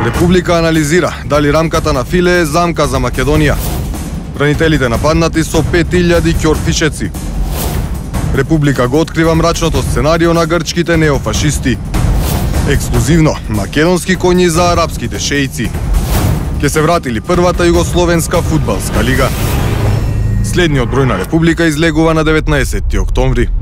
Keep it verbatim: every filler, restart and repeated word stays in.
Република анализира дали рамката на Филе е замка за Македонија. Бранителите нападнати со пет илјади ќорфишеци. Република го открива мрачното сценарио на грчките неофашисти. Ексклузивно, македонски коњи за арапските шеици. Ке се вратили првата југословенска фудбалска лига. Следниот број на Република излегува на деветнаесетти октомври.